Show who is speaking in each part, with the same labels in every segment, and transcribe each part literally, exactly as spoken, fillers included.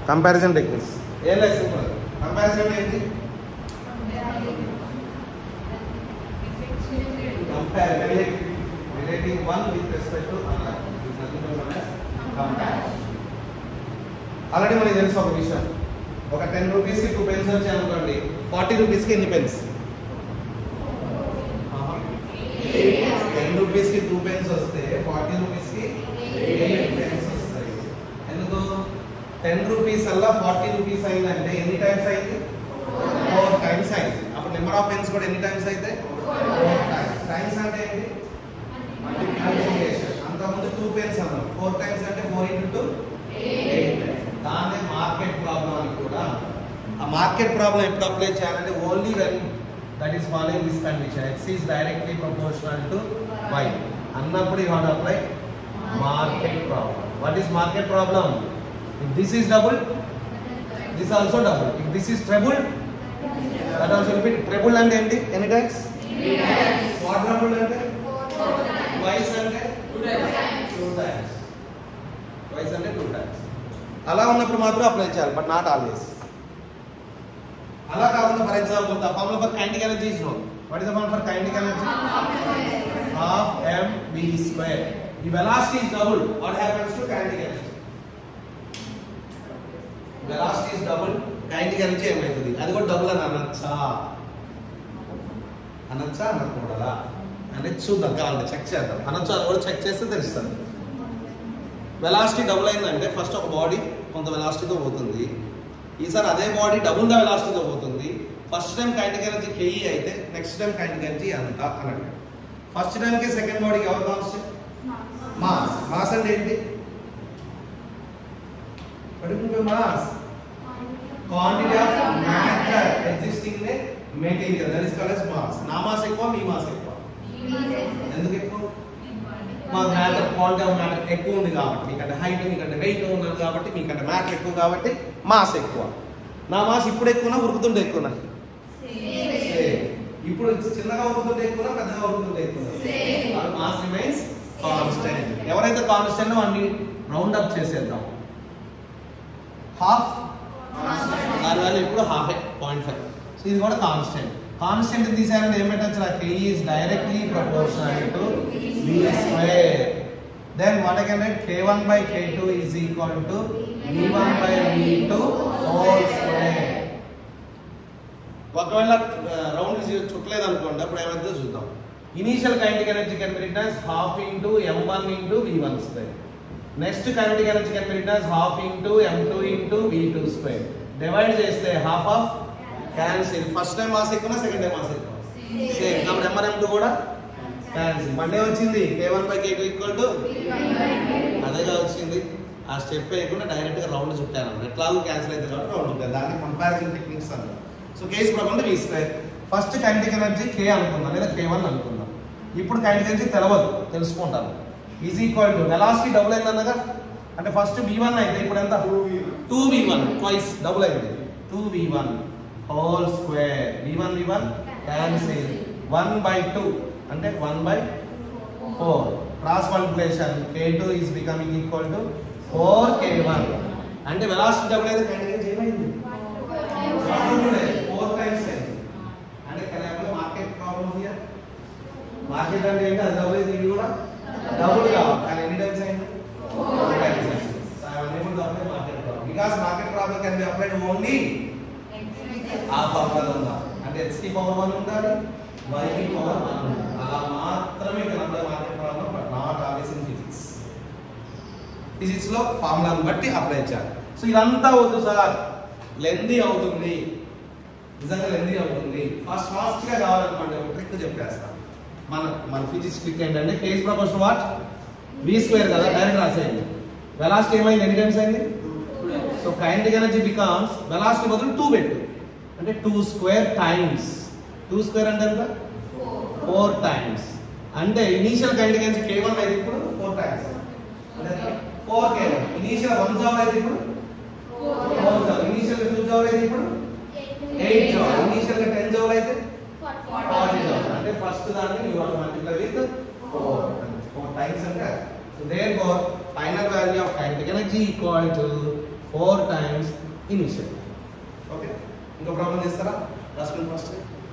Speaker 1: Comparison techniques ఏం లేదు simple. Comparison ఏంటి? Compare relating one with respect to another. Already మనకి తెలుసు ఒక విషయం, ఒక టెన్ రూపీస్కి టూ పెన్స్ వచ్చాయి అనుకోండి, ఫార్టీ రూపీస్కి ఎన్ని పెన్స్? టెన్ రూపీస్కి టూ పెన్స్ వస్తే ఫార్టీ రూపీస్కి ఎయిట్ పెన్స్ వస్తాయి. ఎందుకు? టెన్ రూపీస్ అలా ఫార్టీ రూపీస్ అయిందంటే ఎన్ని టైమ్స్ అయింది? ఫోర్ టైమ్స్ అయింది. అప్పుడు నెంబర్ ఆఫ్ పెన్స్ కూడా ఎన్ని టైమ్స్ అయితే? Four times. టైమ్స్ అంటే ఏంటి? మల్టిప్లికేషన్. అంతకుముందు టూ పెన్స్ అన్నాం, ఫోర్ టైమ్స్ అంటే ఫోర్ ఇంటూ టూ ఎయిట్. దాన్నే మార్కెట్ ప్రాబ్లం అని కూడా. ఆ మార్కెట్ ప్రాబ్లం ఎప్పుడు అప్లై చేయాలంటే only when that is following this condition, x is directly proportional to y అన్నప్పుడు you have to apply market problem. What is market problem? If this is double, this also double. If this is treble, that also will be treble. And enti any times? three times. Quadruple ante? four times. Twice ante? two times. two times. Twice ante two times. అలా ఉన్నప్పుడు మాత్రం apply చేయాలి, but not always. అలా కాకుండా for example the formula for kinetic energy is known. What is the formula for kinetic energy? half mv square. The velocity is doubled. What happens to kinetic energy? Velocity is doubled. Kinetic energy ఏమైతుంది? అది కూడా double అని అనొచ్చా? అనొచ్చా అనకూడదా అంటే చూద్దాం, కావాలంటే check చేద్దాం. అనొచ్చా అది కూడా చెక్ చేస్తే తెలుస్తుంది. వెలాసిటీ డబుల్ అయిందంటే ఫస్ట్ ఒక బాడీ కొంత వెలాసిటీతో పోతుంది, ఈసారి అదే బాడీ డబుల్ ద వెలాసిటీతో పోతుంది. First time kinetic energy KE అయితే నెక్స్ట్ టైం కైనెటిక్ ఎనర్జీ అంత అన్నట్టు. ఫస్ట్ టైంకి సెకండ్ బాడీకి ఎవరు కాన్స్టెంట్? మాస్. మాస్ అంటే ఏంటి? Mass quantity of matter existing in a material, that is called as mass. నా మాస్ ఎక్కువ, మీ మాస్ ఎక్కువ. ఎందుకు ఎక్కువ? మా మ్యాటర్ క్వాంటిటీ ఆఫ్ మ్యాటర్ ఎక్కువ ఉంది కాబట్టి, మీకంటే హైట్ మీకంటే వెయిట్ ఉన్నది కాబట్టి, మీకంటే మ్యాటర్ ఎక్కువ కాబట్టి మాస్ ఎక్కువ. నా మాస్ ఇప్పుడు ఎక్కువనా ఉరుకుతుంటే ఎక్కువనా? ఇప్పుడు చిన్నగా ఉరుకుతుంటే ఎక్కువనా పెద్దగా ఉరుకుతుంటే ఎక్కువనా? Mass remains constant. ఎవరైతే కాన్స్టెంట్ వాడిని రౌండ్ అప్ చేసేద్దాం. హాఫ్ దాని వాల్యూ ఇప్పుడు హాఫ్ పాయింట్ ఫైవ్. సో ఇది కూడా కాన్స్టెంట్. కాన్స్టెంట్ తీసారంటే ఏం పెట్టచ్చు? K is directly proportional to V square. Then what I can write? K one by K two is equal to V one by V two whole square. ఒకవేళ round చుట్టలేదు అనుకోండి, అప్పుడు ఏమైతే చూద్దాం. Initial kinetic energy can be written as half into m one into v one square. Next kinetic energy can be written as half into m two into v two square. Divide చేస్తే half of cancel. First time mass ఎక్కువ, second time mass ఎక్కువ, same. కాబట్టి m one m two కూడా cancel. మళ్ళీ వచ్చింది K one by K two equal to అదేగా వచ్చింది. ఆ స్టెప్ వేయకుండా డైరెక్ట్ గా రౌండ్ చుట్టాను. ఎట్లాగో క్యాన్సిల్ అయితే కాబట్టి రౌండ్ ఉంటుంది. దాన్ని కంపారిజన్ టెక్నిక్స్ అంటారు. సో కేసు ప్రకారం V square. First kinetic energy K అనుకుందాం లేదా కే వన్ అనుకుందాం. ఇప్పుడు కైనెటిక్ ఎనర్జీ తెలవదు, తెలుసుకుంటాను. Is equal to velocity double అయిందన్నగా, అంటే ఫస్ట్ వి వన్ అయితే ఇప్పుడు ఎంత? Two V one twice double అయింది. Two V one whole square. V one V one cancel. One by two అంటే one by four. Cross multiplication K two is becoming equal to four K one. అంటే velocity double అయితే kinetic energy ఏమైంది? Four times అయింది. అంటే market problem here. Market అంటే ఏంటి? అది double అయింది, ఇది కూడా డబుల్ కావాలి. కానీ ఎన్ని టైమ్స్ అయింది? ఫోర్ టైమ్స్ అయింది. So I want to apply market problem because market problem can be applied only ఆ ఫార్ములా ఉందా అంటే x కి పవర్ వన్ ఉండాలి, y కి పవర్ వన్ ఉండాలి. అలా మాత్రమే can apply market problem, but not always in physics. Physics లో ఫార్ములాను బట్టి అప్లై చేయాలి. సో ఇదంతా వద్దు సార్, లెందీ అవుతుంది, నిజంగా లెందీ అవుతుంది. ఫాస్ట్ ఫాస్ట్ గా కావాలనుకోండి ఒక ట్రిక్ చెప్పేస్తాం. మన మన ఫిజిక్స్ ట్రిక్ ఏంటంటే case proportion what V square కదా, డైరెక్ట్ రాసేయండి. వెలాసిటీ ఏమైంది? ఎన్ని టైమ్స్ అయింది? So kinetic energy becomes velocity బదులు టూ పెట్టు అంటే two square times. Two square అంటే ఎంత? Four times. అంటే initial kinetic energy K one అయితే ఇప్పుడు four times four K one. Initial one joule అయితే ఇప్పుడు four joule. Initial two joule అయితే ఇప్పుడు ఎయిట్ జౌల్. ఇనీషియల్ గా టెన్ జౌల్ అయితే ఫార్టీ జౌల్. అంటే ఫస్ట్ దాన్ని you have to multiply with four. Four times అంటే so therefore final value of kinetic energy equal to four times initial. Okay, ఇంకో problem చేస్తారా? రాసుకోండి first.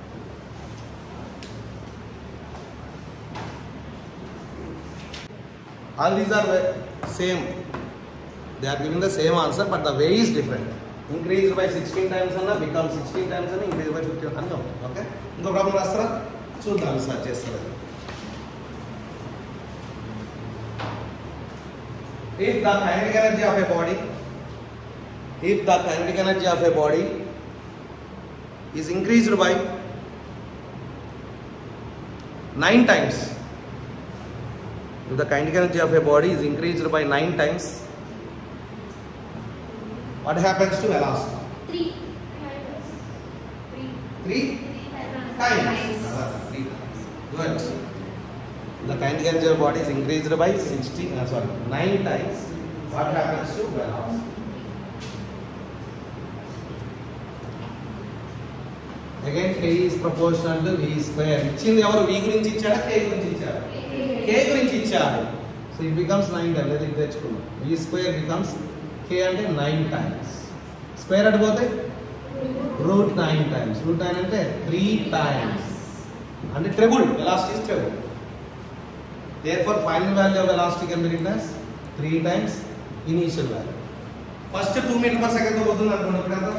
Speaker 1: All these are same. They are giving the same answer, but the way is different. Increased by sixteen times and become sixteen times and increased by fifteen and okay. ఇంకో problem రాస్తారా? చూద్దాం sir చేస్తారు. If the kinetic energy of a body, if the kinetic energy of a body is increased by nine times, if the kinetic energy of a body is increased by nine times, what happens to velocity?
Speaker 2: Three times. Three.
Speaker 1: Three times. Three times. Good. The kinetic energy of a body is increased by sixty. Uh, sorry, nine times. What happens to velocity? Again, k is proportional to v square. ఇచ్చింది ఎవరు? v గురించి ఇచ్చాడా, k గురించి ఇచ్చాడా? k గురించి ఇచ్చారు. So it becomes nine times. Let it తెచ్చుకుందాం. v square becomes k అంటే nine times. స్క్వేర్ అంటే పోతే root nine times. Root nine అంటే three times. అంటే triple. Velocity is triple. Therefore, final value of velocity can be written as three times initial value. First two meter per second తో పోతుంది అనుకోండి. ఇప్పుడు ఎంత?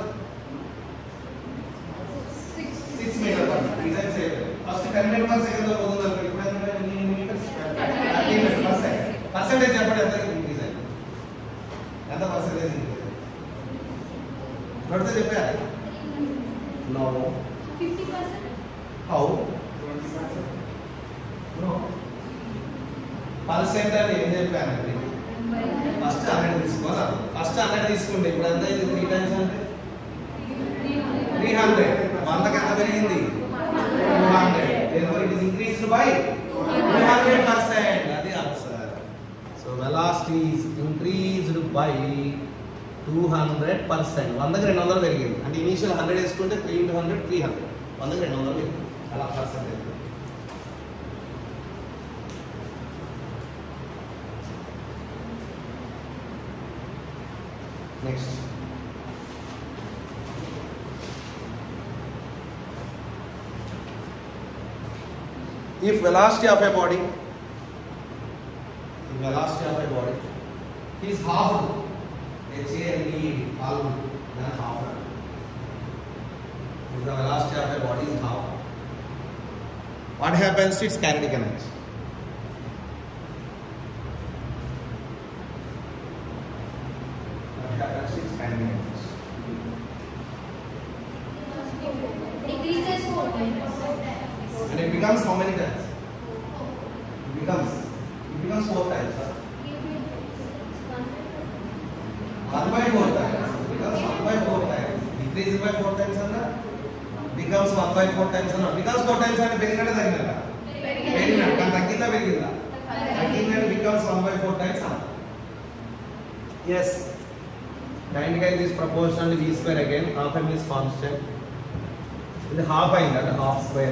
Speaker 1: six meter per second. Design చేయాలి. First ten meter per second తో పోతుంది అనుకోండి. ఇప్పుడు ఎంత? thirty meter per second. Percentage చెప్పండి ఎంత ఇంక్రీజ్ అయింది? ఎంత పర్సెంటేజ్ ఇంక్రీజ్ అయింది? నోడితే చెప్పారు? No.
Speaker 2: fifty percent.
Speaker 1: How? twenty percent. No. Percent అంటే ఏం చెప్పానండి? ఫస్ట్ హండ్రెడ్ తీసుకోవాలి. ఫస్ట్ హండ్రెడ్ తీసుకుంటే ఇప్పుడు ఎంత అయింది? త్రీ టైమ్స్ అంటే త్రీ హండ్రెడ్. వందకి ఎంత పెరిగింది? Two hundred. therefore it is increased by two hundred percent. అది answer. So velocity is increased by two hundred percent. వందకి రెండు వందలు పెరిగింది. అంటే ఇనిషియల్ హండ్రెడ్ వేసుకుంటే three into hundred three hundred. వందకి రెండు వందలు పెరిగింది. అలా percentage. Next if velocity of a body if velocity of a body is half h a n d half then half if the velocity of a body is half, what happens to its kinetic energy? What happens to its kinetic energy?
Speaker 2: Decreases four times.
Speaker 1: And it becomes how many times? It becomes it becomes four times. Huh? one by four times. It becomes one by four times. Decreases by four times and becomes one by four times and becomes four times and పెరిగినట్టు తగ్గినట్ట? పెరిగినట్టు. కానీ తగ్గిందా పెరిగిందా? తగ్గిందంటే becomes one by four times. Yes. Kinetic energy is proportional to v square again. Half m is constant. ఇది half అయింది అంటే half square.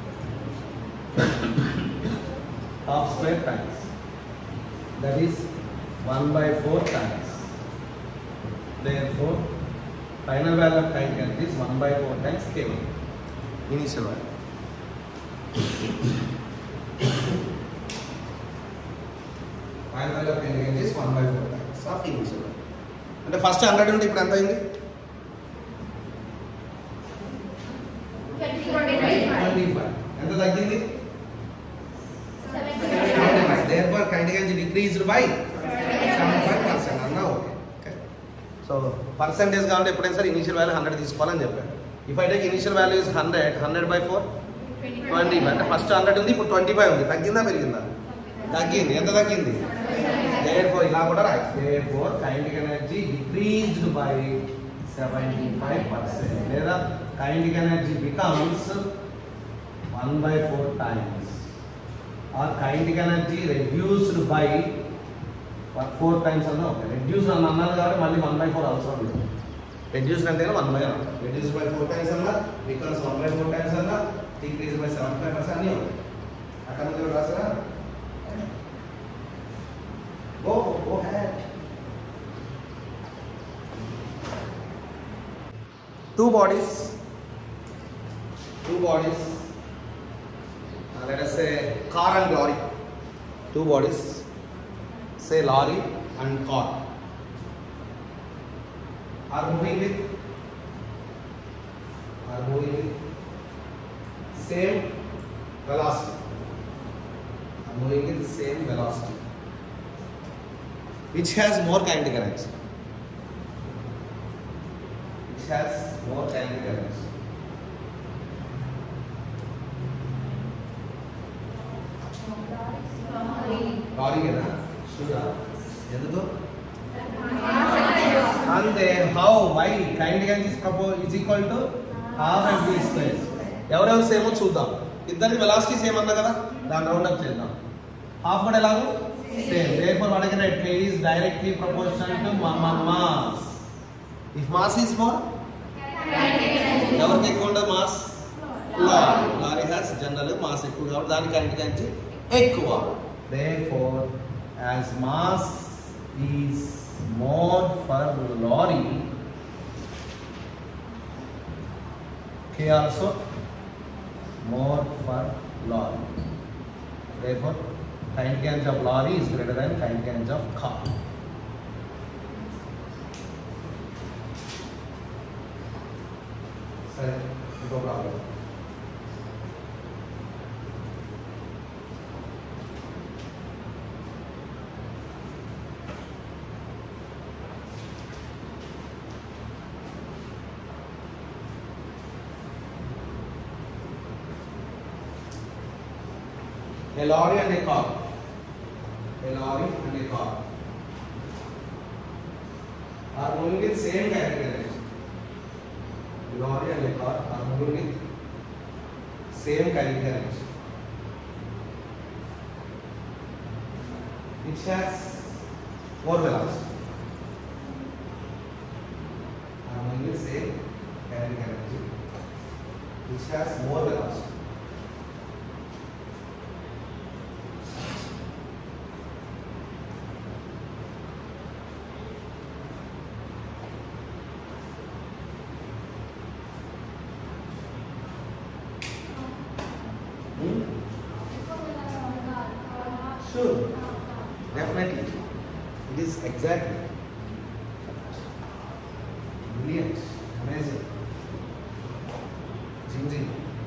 Speaker 1: Half square times, that is one by four times. Therefore, final value of kinetic energy is one by four times k one. Initial value. Final value of kinetic energy is one by four times of initial value. అంటే first hundred ఉంటే ఇప్పుడు ఎంత అయింది? twenty-five. ఎంత తగ్గింది? Therefore, kinetic energy decreased by seventy-five percent. అన్నా okay. So percentage కావాలంటే ఎప్పుడైనా సరే ఇనిషియల్ వాల్యూ హండ్రెడ్ తీసుకోవాలని చెప్పాను. If I take initial value is hundred, hundred by four twenty five. అంటే ఫస్ట్ హండ్రెడ్ ఉంది, ఇప్పుడు ట్వంటీ ఫైవ్ ఉంది. తగ్గిందా పెరిగిందా? తగ్గింది. ఎంత తగ్గింది? Therefore, ఇలా కూడా రాయి. Therefore, kinetic energy decreased by seventy-five percent. లేదా kinetic energy becomes one by four times. Or kinetic energy reduced by four times అన్నా ఓకే. రెడ్యూస్ అని అన్నాను కాబట్టి మళ్ళీ వన్ బై ఫోర్ అవసరం లేదు. రెడ్యూస్డ్ అంటే వన్ బై అన్న. రెడ్యూస్ బై ఫోర్ టైమ్స్ అన్నా, because one by four times అన్నా, decrease by seventy five percent అన్నీ ఉంటాయి. అక్కడ ముందు రాసారా? Go, go ahead. two bodies, two bodies, uh, let us say car and lorry, two bodies, say lorry and car are moving with are moving with same velocity, are moving with same velocity. Which has more kinetic energy? Which has more kinetic energy? Lorry కదా షూరా ఎందుకు అంతే how why kinetic energy is proposed is equal to half mv square. ఎవరెవరు సేమో చూద్దాం. ఇద్దరి velocity same అన్నా కదా, దాన్ని రౌండ్ అప్ చేద్దాం. హాఫ్ కూడా ఎలాగో same. therefore what I can write k is directly proportional to mass. if mass is more, ఎవరికి ఎక్కువ ఉండదు మాస్? Lorry. Lorry has general mass ఎక్కువ కాబట్టి దాని kinetic energy ఎక్కువ. therefore as mass is more for lorry, k also more for lorry. therefore kinetic energy of lorry is greater than kinetic energy of car. సరే ఇంకో problem. A lorry and a car. A lorry and a car are moving with same kinetic energy. A lorry and a car are moving with same kinetic energy. Which has more velocity? Are moving with same kinetic energy. Which has more velocity? Sure, definitely. It is exactly. Brilliant, amazing. Changing.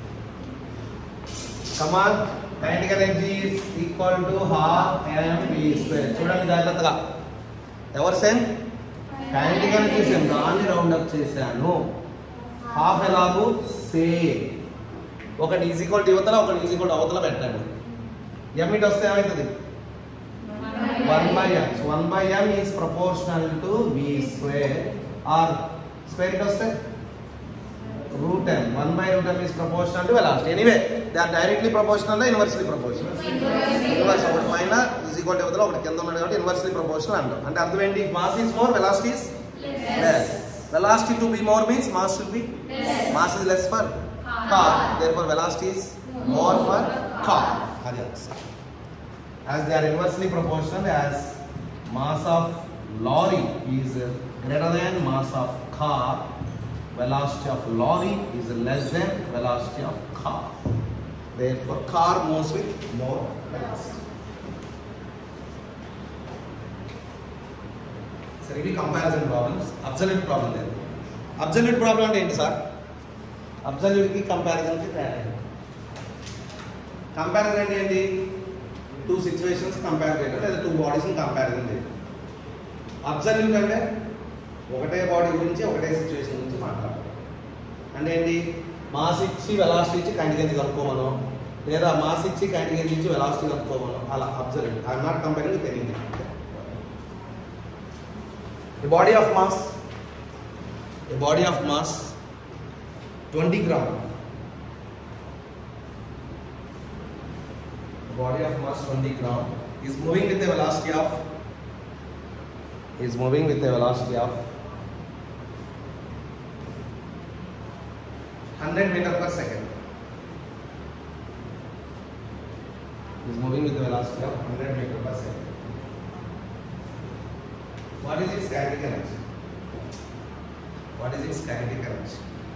Speaker 1: Come on, kinetic energy is equal to half mv square. చూడండి జాగ్రత్తగా. ఎవరు same? kinetic energy same. దాన్ని round up చేశాను. Half ఎలాగూ same. ఒకటి is equal to యువతల, ఒకటి is equal to అవతల పెట్టండి. m ఇట్ వస్తే ఏమవుతుంది? one by m. So one by m is proportional to v square, or square it వస్తే root m. one by root m is proportional to velocity. Anyway, they are directly proportional or inversely proportional? Inverse. ఒకటి పైన is equal to అవతల, ఒకటి కింద ఉన్నాడు కాబట్టి inversely proportional అంటాం. అంటే అర్థం ఏంటి? if mass is more, velocity is less. Velocity to be more means mass should be less. Mass is less for car. Therefore velocity is more for car. As they are inversely proportional, as mass of lorry is greater than mass of car, velocity of lorry is less than velocity of car. Therefore car moves with more velocity. So ఇది comparison problems. Absolute problem లేదు. Absolute problem అంటే ఏంటి sir? Absolute కి comparison కి తేడా. Comparison అంటే ఏంటి? Two situations compare చేయడం, లేదా టూ బాడీస్ని కంపారిజన్ చేయడం. అబ్సల్యూట్ అంటే ఒకటే బాడీ గురించి ఒకటే సిచ్యువేషన్ గురించి మాట్లాడడం. అంటే ఏంటి? మాస్ ఇచ్చి వెలాసిటీ ఇచ్చి kinetic energy కనుక్కోమను, లేదా మాస్ ఇచ్చి kinetic energy ఇచ్చి వెలాసిటీ కనుక్కోమను, అలా absolute. I'm not comparing with anything. A body of mass, a body of mass twenty gram, a body of mass twenty gram is moving with a velocity of is moving with a velocity of one hundred meter per second. Is moving with a velocity of one hundred meter per second. What is its kinetic energy? What is its kinetic energy?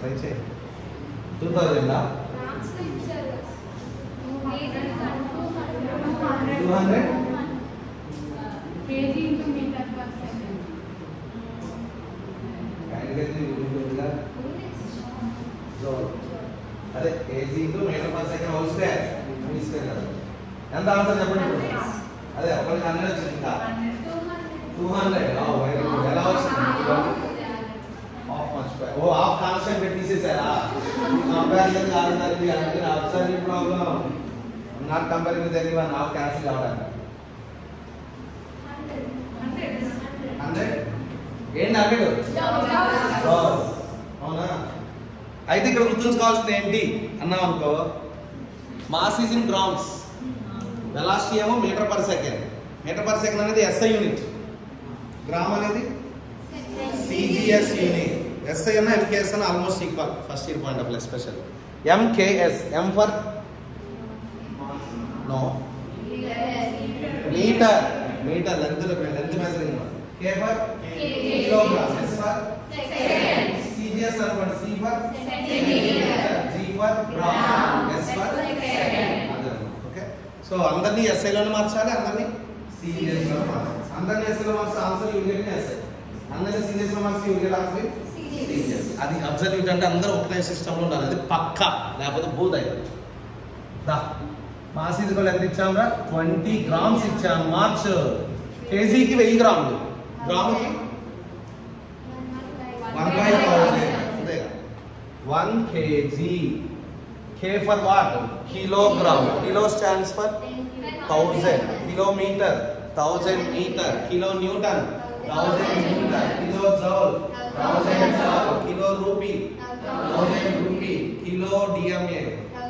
Speaker 1: Try చేయి. Two thousand two hundred
Speaker 2: KG into metre per second.
Speaker 1: అదే KG into metre per second whole square మీ square కదా. ఎంత answer చెప్పండి ఇప్పుడు? అదే ఒకరికి hundred వచ్చింది ఇంకా టూ హండ్రెడ్. Very good. ఎలా వచ్చింది? హాఫ్ మర్చిపోయా. ఓ హాఫ్ కాన్స్టెంట్ పెట్టి తీసేసారా? కంపారిజన్ కాదు దానికి. అందుకే absolute problem. Not comparing with anyone. Half cancel అవ్వడానికి హండ్రెడ్ ఏంటి హండ్రెడ్ అవునా? అయితే ఇక్కడ గుర్తుంచుకోవాల్సింది ఏంటి అన్నాం అనుకో, mass is in grams, velocity ఏమో metre per second. Metre per second అనేది ఎస్ఐ యూనిట్, గ్రామ్ అనేది సిజిఎస్ యూనిట్. ఎస్ఐ అన్న ఎంకేఎస్ అన్న almost equal first year point of view. Special MKS, M for no metre, metre length length measuring. K for kilogram, S for second, CGS అనుకోండి, C for centimetre, G for gram, S for second. Okay, so అందరినీ SI లోనే మార్చాలి, అందరినీ CGS లో మార్చాలి. అందరినీ SI లో మార్చి ఆన్సర్ యూ గెట్ ఎస్ఐ, అందరినీ సిజిఎస్ లో మార్చి యూ గెట్ ఆన్సర్ సిజిఎస్. అది అబ్జల్యూట్ అంటే అందరూ ఒకటే సిస్టమ్ లో ఉండాలి. అది పక్కా, లేకపోతే బూత్ అవుతుంది. దా మాస్ ఈజ్వల్ ఎంత ఇచ్చాంరా? ట్వంటీ గ్రామ్స్ ఇచ్చాం. మార్చ్ కేజీకి వెయ్యి గ్రాములు, గ్రాముకి one by thousand. One KG. K for what? Kilogram. Kilo stands for thousand. Kilometre thousand metre. Kilo newton thousand newton. Kilo joule thousand joule. Kilo rupee thousand rupee. Kilo డిఎంఏ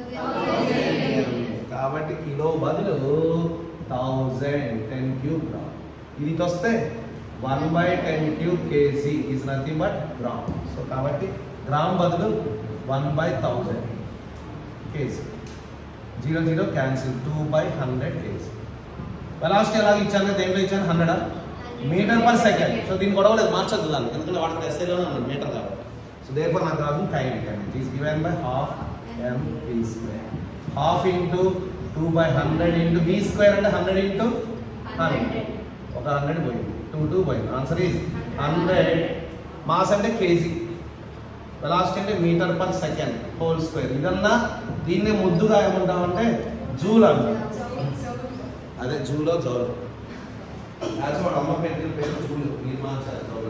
Speaker 1: కాబట్టి kilo బదులు thousand. Ten cube gram. ఇది వస్తే one by ten cube KG is nothing but gram. So కాబట్టి gram బదులు one by thousand KG. Zero zero cancel. Two by hundred KG. Velocity ఎలాగ ఇచ్చాను? దేంట్లో ఇచ్చాను? హండ్రెడా? Metre per second. సో దీన్ని గొడవలేదు, మార్చొద్దు దాన్ని, ఎందుకంటే వాటికి ఎస్ఐలోనే ఉన్నాను మీటర్ కాబట్టి. సో దేర్ఫోర్ నాకు రాదు కైనెటిక్ అనేది is given by half m v square. Half into two by hundred into v square అంటే హండ్రెడ్ ఇంటూ హండ్రెడ్. ఒక హండ్రెడ్ పోయింది, టూ టూ పోయింది. Answer is hundred. మాస్ అంటే కేజీ, వెలాసిటీ అంటే metre per second whole square. ఇదన్నా దీన్నే ముద్దుగా ఏమంటామంటే జూల్ అంటాం. అదే జూలో జౌల్. వాడు అమ్మ పెట్టిన పేరు జూలు, మీరు మార్చారు joule.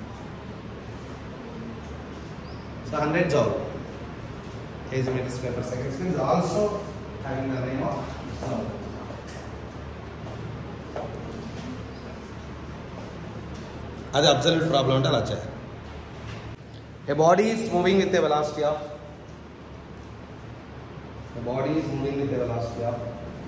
Speaker 1: So hundred joule KG metre square per second is also having the name of joule. అది అబ్సల్యూట్ ప్రాబ్లం అంటే అలా చేయాలి. A body is moving with a velocity of a body is moving with a velocity of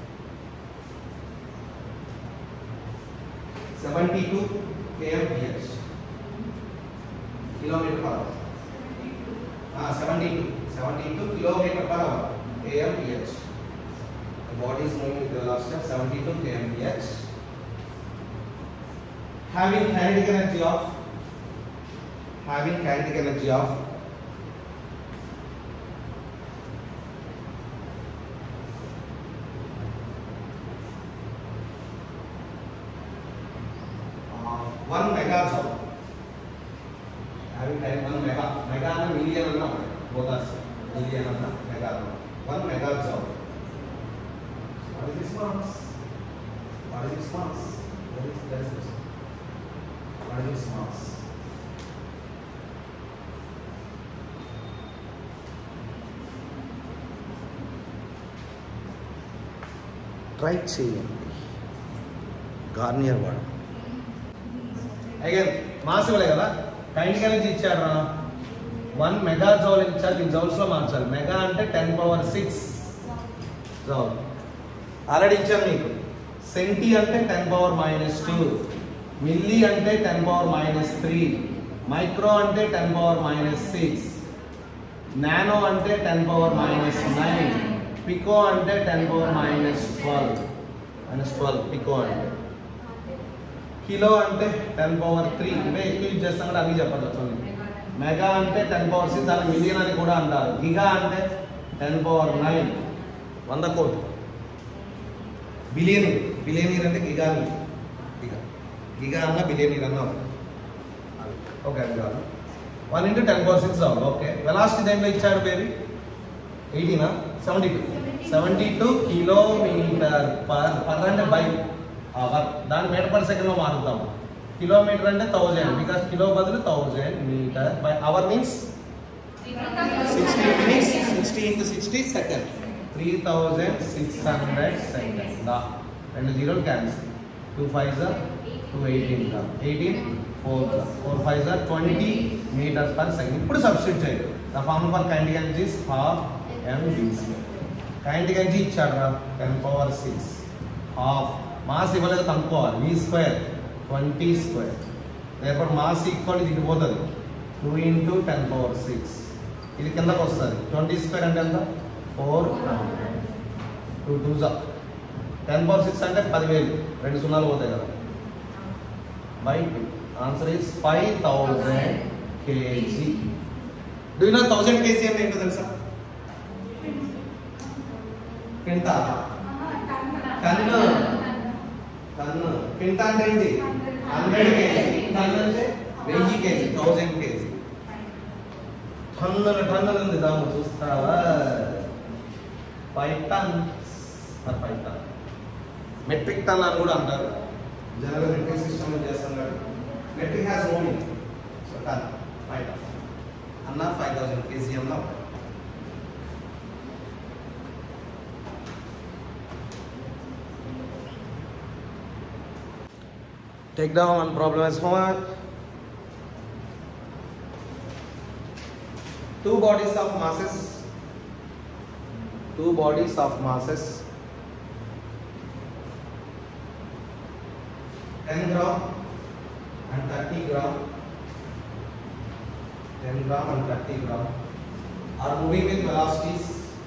Speaker 1: seventy-two kilometers kilometer per hour. Ah, seventy-two seventy-two kilometer per hour kmph. The body is moving with a velocity of seventy-two kmph, having kinetic energy of having kinetic energy of uh, one megajoule. Having kinetic one mega mega and million anna both are million anna mega one megajoule. What is this mass? What is this mass? What is that? What is this mass? Try చేయండి. గార్నియర్ వాడు again mass ఇవ్వలే కదా, kinetic energy ఇచ్చారా? One mega joule ఇచ్చారు. దీన్ని joules లో మార్చాలి. మెగా అంటే ten power six joule already ఇచ్చాను మీకు. సెంటీ అంటే ten power minus two, milli అంటే ten power minus three, micro అంటే ten power minus six, nano అంటే ten power minus nine, pico అంటే ten power minus twelve minus twelve pico అంటే. Kilo అంటే ten power three. ఇవే ఎక్కువ use చేస్తాం కూడా అన్నీ చెప్పండి వచ్చండి. మెగా అంటే టెన్ పవర్ సిక్స్, దాని మిలియన్ అని కూడా అంటారు. గిగా అంటే టెన్ పవర్ నైన్, వంద కోట్లు. బిలియనీర్, బిలియనీర్ అంటే గిగాని, గిగా గిగా అన్న బిలియనీర్ అన్న ఓకే. అది కాదు, one into ten power six రావాలి. ఓకే, వెలాసిటీ దేంట్లో ఇచ్చాడు బేబీ? ఎయిటీనా? Seventy two seventy two kilometre per per అంటే బై అవర్, దాని మీటర్ పర్ సెకండ్లో మారుతాము. కిలోమీటర్ అంటే థౌజండ్, బికాస్ కిలో బదులు thousand metre by hour means sixty minutes, sixty into sixty second, three thousand six hundred second. దా రెండు జీరోలు cancel, two five జా టూ ఎయిటీన్ దా ఎయిటీన్, ఫోర్ జా ఫోర్ ఫైవ్ జా ట్వంటీ మీటర్స్ పర్ సెకండ్. ఇప్పుడు substitute చేయండి. The formula for kinetic energy is half m v square. Kinetic energy ఇచ్చాడు రా ten power six, half mass ఇవ్వలేదు కనుక్కోవాలి. వి స్క్వేర్ ట్వంటీ స్క్వేర్, లేకపోతే మాస్ ఈక్వల్ ఇది పోతుంది two into ten power six, ఇది కిందకు వస్తుంది. ట్వంటీ స్క్వేర్ అంటే ఎంత? Four hundred. టూ టూ జా టెన్ పవర్ సిక్స్ అంటే పదివేలు, రెండు సున్నాలు పోతాయి కదా, by two. Answer is five thousand KG. Do you know thousand KG అంటే ఏంటో తెలుసా? కింట, టన్ను, టన్ను. కింట అంటే ఏంటి? Hundred KG. టన్ అంటే వెయ్యి కేజీ, థౌజండ్ కేజీ. టన్నుల టన్నులు ఉంది దాము, చూస్తావా? Five ton five ton metric ton అని కూడా అంటారు. జనరల్ మెట్రిక్ సిస్టమ్ చేస్తున్నాడు. Metric has no meaning. So ton, five ton అన్న ఫైవ్ థౌజండ్ కేజీ అన్న. Take down one problem as homework. Two bodies of masses, two bodies of masses, ten gram and thirty gram, ten gram and thirty gram are moving with velocities.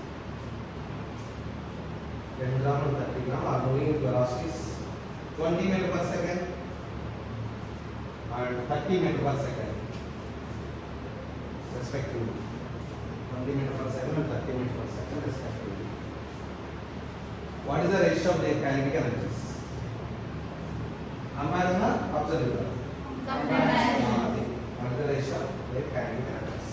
Speaker 1: ten gram and thirty gram are moving with velocities twenty meter per second and thirty meter per second respectively. twenty meter per second and thirty meter per second respectively. What is the ratio of their kinetic energies? Amarna, observe. What is the ratio of their kinetic energies?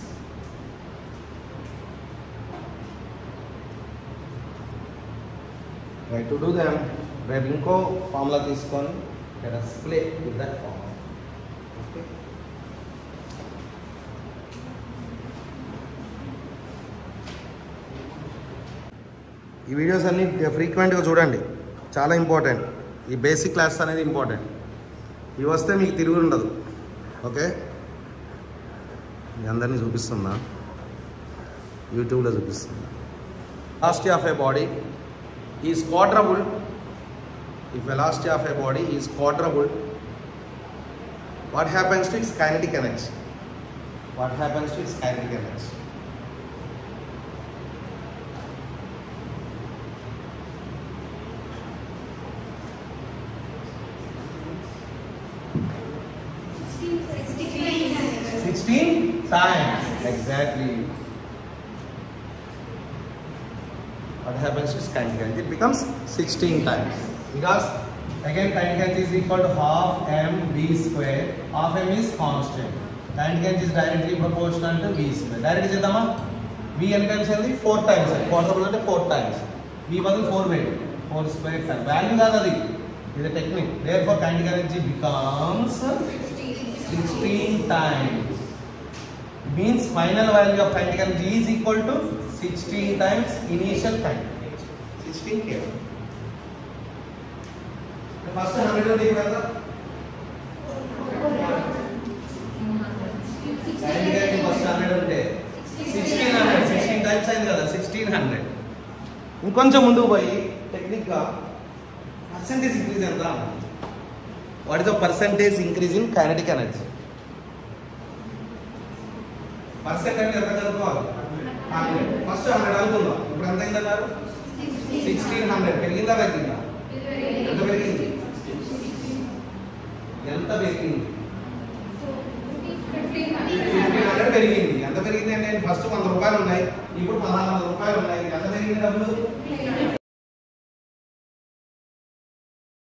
Speaker 1: Try to do them. రేపు ఇంకో formula తీసుకొని let us play with that formula. Okay. ఈ videos అన్ని ఫ్రీక్వెంట్గా చూడండి, చాలా important. ఈ basic class అనేది ఇంపార్టెంట్. ఇవి వస్తే మీకు తిరిగి ఉండదు. ఓకే, మీ అందరినీ చూపిస్తున్నా, యూట్యూబ్లో చూపిస్తున్నా. velocity of a body is quadruple. If velocity of a body is quadruple, what happens to its kinetic energy? What happens to its kinetic energy? sixteen times. Exactly. What happens to its kinetic energy? It becomes sixteen times. Because again kinetic energy is equal to half m v square. Half m is constant. Kinetic energy is directly proportional to v square. Directly చేద్దామా? v ఎన్ని times అయింది? four times. Quadruple అంటే four times. v బదులు four వేయండి. four square times. Value కాదు అది. ఇది technique. Therefore kinetic energy becomes sixteen times. Means final value of kinetic energy is equal to sixteen times initial kinetic energy. sixteen K. First one hundred take करता kinetic energy first one hundred ఉంటే sixteen hundred sixteen times అయింది కదా sixteen hundred. ఇంకొంచెం ముందుకు పోయి technique గా percentage increase ఎంత? What is the percentage increase in kinetic energy? Percent అంటే ఎంత కనుక్కోవాలి? హండ్రెడ్. ఫస్ట్ హండ్రెడ్ అనుకుందాం. ఇప్పుడు ఎంత అయిందన్నారు? Sixteen hundred. పెరిగిందా తగ్గిందా? ఎంత పెరిగింది? ఎంత పెరిగింది? ఫిఫ్టీన్ హండ్రెడ్ పెరిగింది. ఎంత పెరిగింది అంటే ఫస్ట్ వంద రూపాయలు ఉన్నాయి, ఇప్పుడు పదహారు వందల రూపాయలు ఉన్నాయి. ఎంత పెరిగింది డబ్బులు?